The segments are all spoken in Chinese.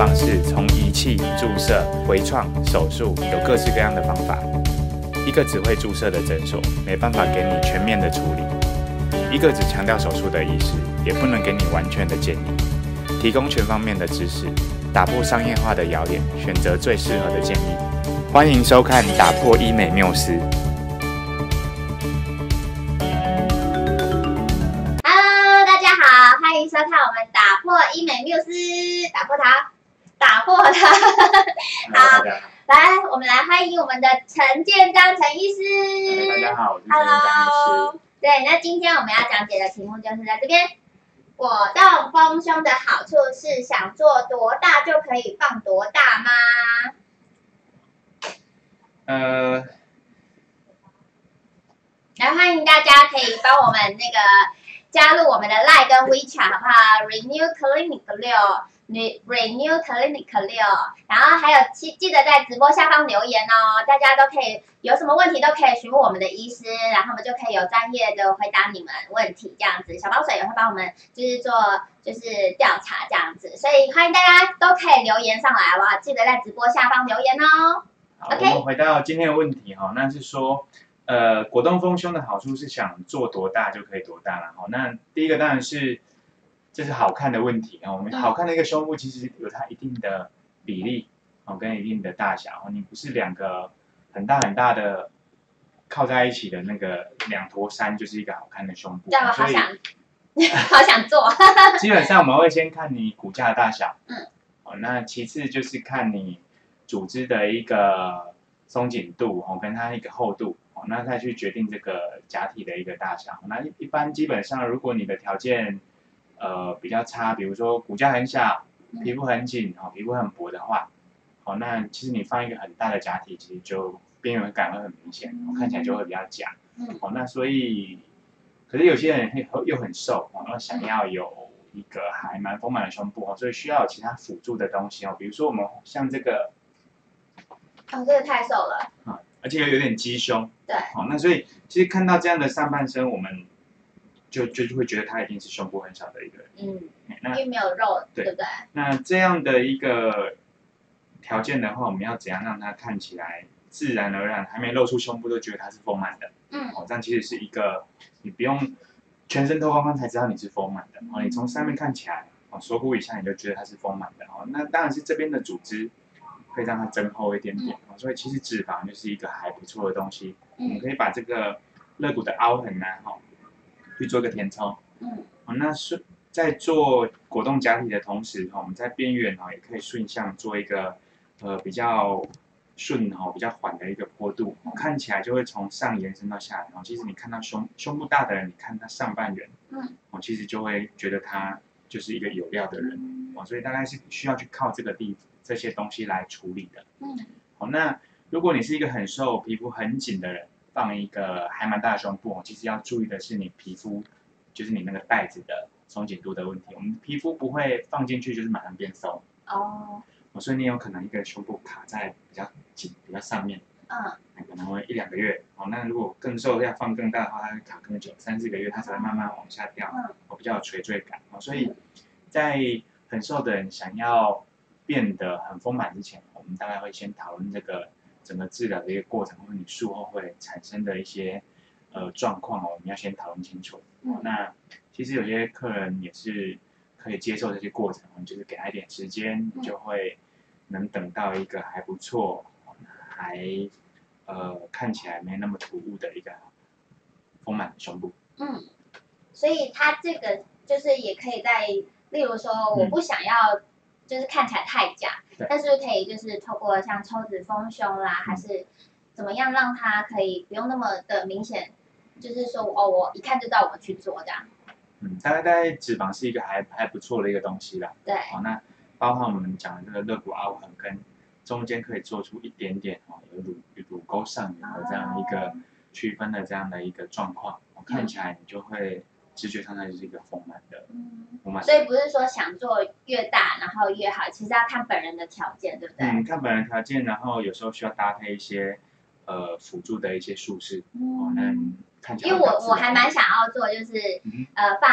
方式，从仪器、注射、微创、手术，有各式各样的方法。一个只会注射的诊所，没办法给你全面的处理；一个只强调手术的医师，也不能给你完全的建议。提供全方面的知识，打破商业化的谣言，选择最适合的建议。欢迎收看《打破医美谬思》。 Hello， 大家好，欢迎收看我们打破医美谬思，打破它。好，来，我们来欢迎我们的陈建章陈医师。 大家好，我是陈建章医师。 对，那今天我们要讲解的题目就是在这边。果冻丰胸的好处是想做多大就可以放多大吗？来欢迎大家可以帮我们那个加入我们的 LINE 跟 WeChat 好不好 ？Renew Clinic 6，Renew Clinic 6，然后还有记得在直播下方留言哦，大家都可以有什么问题都可以询问我们的医师，然后我们就可以有专业的回答你们问题这样子。小帮手也会帮我们就是做调查这样子，所以欢迎大家都可以留言上来好不好？记得在直播下方留言哦。 好，我们回到今天的问题哈，那是说。果冻丰胸的好处是想做多大就可以多大了哈。那第一个当然是这是好看的问题哦。我们好看的一个胸部其实有它一定的比例哦，跟一定的大小哦。你不是两个很大很大的靠在一起的那个两坨山，就是一个好看的胸部。 这样我好想好想做。 基本上我们会先看你骨架的大小，哦，那其次就是看你组织的一个松紧度哦，跟它一个厚度。那再去决定这个假体的一个大小。那一般基本上，如果你的条件比较差，比如说骨架很小、皮肤很紧、皮肤很薄的话，那其实你放一个很大的假体，其实就边缘感会很明显，看起来就会比较假。那所以，可是有些人又很瘦，然后想要有一个还蛮丰满的胸部，所以需要有其他辅助的东西比如说我们像这个， 这个太瘦了。 而且有点鸡胸， 对， 那所以其实看到这样的上半身，我们就会觉得他一定是胸部很小的一个人， 因为没有肉，对不对？那这样的一个条件的话，我们要怎样让它看起来自然而然，还没露出胸部都觉得它是丰满的？这样其实是一个你不用全身脱光光才知道你是丰满的，你从上面看起来，锁骨以下你就觉得它是丰满的，那当然是这边的组织。可以让它增厚一点点，所以其实脂肪就是一个还不错的东西。我们可以把这个肋骨的凹痕去做一个填充。那是在做果冻假体的同时，我们在边缘也可以顺向做一个比较顺比较缓的一个坡度，看起来就会从上延伸到下来。其实你看到胸部大的人，你看他上半圆，其实就会觉得他就是一个有料的人。所以大概是需要去靠这些东西来处理的。那如果你是一个很瘦、皮肤很紧的人，放一个还蛮大的胸部，其实要注意的是你皮肤，就是你那个带子的松紧度的问题。我们皮肤不会放进去就是马上变松。所以你有可能一个胸部卡在比较紧、比较上面。可能会1-2个月。那如果更瘦要放更大的话，它会卡更久，3-4个月它才会慢慢往下掉，比较有垂坠感。所以在很瘦的人想要变得很丰满之前，我们大概会先讨论这个整个治疗的一个过程，或者你术后会产生的一些状况我们要先讨论清楚。那其实有些客人也是可以接受这些过程，就是给他一点时间，你就会能等到一个还不错，还看起来没那么突兀的一个丰满的胸部。 所以他这个就是也可以在，例如说我不想要。就是看起来太假，但是可以就是透过像抽脂丰胸啦，还是怎么样让它可以不用那么的明显，就是说我一看就知道我去做这样。 大概脂肪是一个还不错的一个东西啦。 对。 那包括我们讲的这个肋骨凹痕跟中间可以做出一点点有乳沟上缘的这样一个区分的这样的一个状况，看起来你就会。直觉上它就是一个丰满的， 所以不是说想做越大然后越好，其实要看本人的条件，对不对？ 看本人条件，然后有时候需要搭配一些辅助的一些术式，那看起来。 因为我还蛮想要做，就是放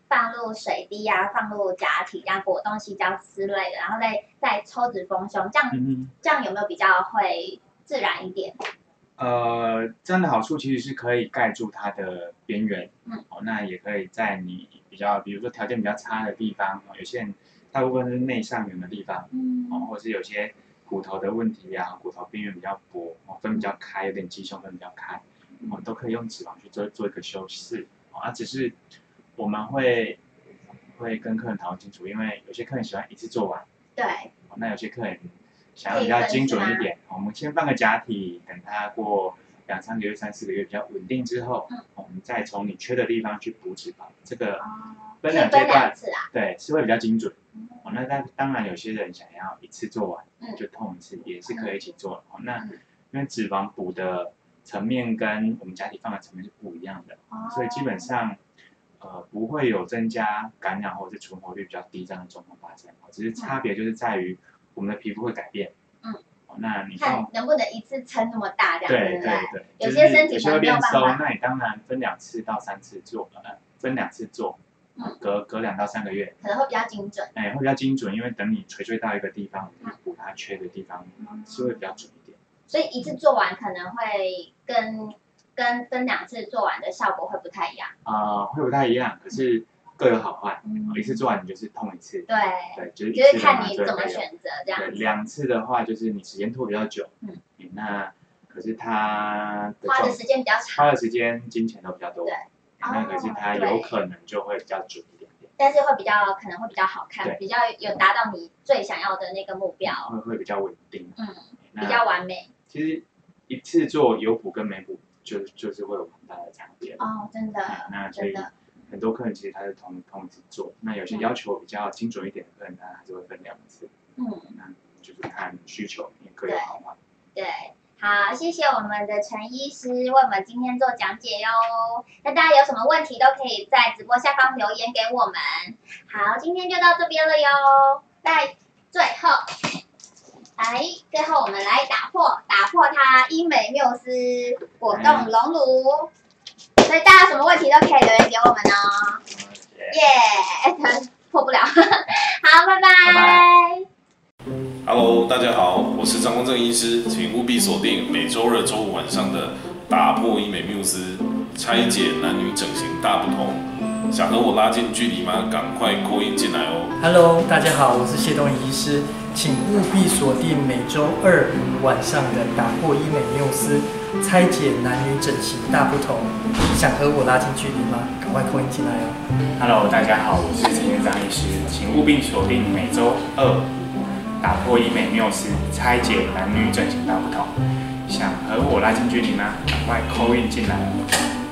放入水滴啊，放入假体，这样果冻细胶之类的，然后再抽脂丰胸，这样有没有比较会自然一点？ 这样的好处其实是可以盖住它的边缘，那也可以在你比如说条件比较差的地方，有些人大部分是内上缘的地方，或者是有些骨头的问题啊，骨头边缘比较薄，分比较开，有点鸡胸分比较开，都可以用脂肪去做一个修饰，只是我们会跟客人讨论清楚，因为有些客人喜欢一次做完， 对， 那有些客人想要比较精准一点，我们先放个假体，等它过2、3个月、3、4个月比较稳定之后，我们再从你缺的地方去补脂肪。这个分2阶段，对，是会比较精准。那当然有些人想要一次做完，就痛一次，也是可以一起做的。那因为脂肪补的层面跟我们假体放的层面是不一样的，所以基本上不会有增加感染或者是存活率比较低这样的状况发生。只是差别就是在于我们的皮肤会改变。那你看能不能一次撑那么大这样， 对， 有些身体可能会变松，那你当然分2次到3次做，分2次做，隔2到3个月， 可能会比较精准。 会比较精准，因为等你垂坠到一个地方，你补它缺的地方，是会比较准一点。 所以一次做完可能会跟分2次做完的效果会不太一样。 会不太一样，可是各有好坏。一次做完你就是痛一次， 对， 就是看你怎么选择这样。 对，2次的话就是你时间拖比较久，那可是它花的时间比较长， 花的时间、金钱都比较多，那可是它有可能就会比较准一点点， 但是可能会比较好看，比较有达到你最想要的那个目标， 会比较稳定， 比较完美。 其实一次做有补跟没补，就是会有很大的差别。 真的， 那所以很多客人其实他是同一次做，那有些要求比较精准一点的客人，他还是会分2次。那就是看需求，也各有好坏。 对，好，谢谢我们的陈医师为我们今天做讲解哟。那大家有什么问题都可以在直播下方留言给我们。好，今天就到这边了哟。在最后我们来打破它医美缪斯果冻隆乳。所以大家什么问题都可以留言给我们哦。耶，破不了。好，拜拜。 Hello， 大家好，我是张光正医师，请务必锁定每周2、周5晚上的打破医美缪斯，拆解男女整形大不同。想和我拉近距离吗？赶快call in进来哦。 Hello， 大家好，我是谢东医师，请务必锁定每周2、5晚上的打破医美缪斯，拆解男女整形大不同。想和我拉近距离吗？赶快call in进来哦。 Hello， 大家好，我是陈院长医师，请务必锁定每周2、打破医美缪斯，拆解男女整形大不同。想和我拉近距离吗？赶快call in进来哦。